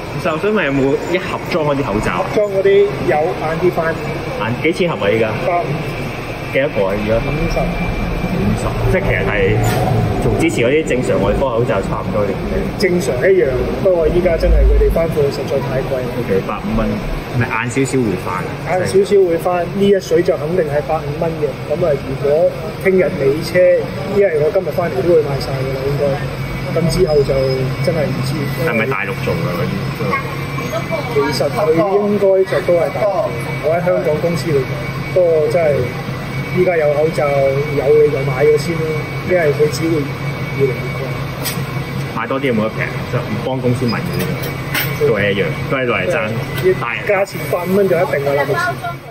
其實我想問有冇一盒裝嗰啲口罩？ 裝嗰啲有晏啲翻， 幾錢盒啊？依家 150 幾多個啊？而家50，即係其實係同之前嗰啲正常外科口罩差唔多嘅。 正常一樣，不過依家真係佢哋翻貨實在太貴啦。 150蚊，咪晏少少會翻。 晏少少會翻，呢一水就肯定係150蚊嘅。咁啊，如果聽日尾車，因為我今日翻嚟都會賣晒㗎啦，應該。咁之後就真係唔知。 係咪大陸做㗎嗰啲？ 其實佢應該就都係大陸，我喺香港公司嚟講，不過真係依家有口罩有你就買咗先咯，因為佢只會越嚟越貴。 買多啲有冇得平？就唔幫公司買嘢，都係一樣，都係落嚟爭。 價錢150蚊就一定㗎啦。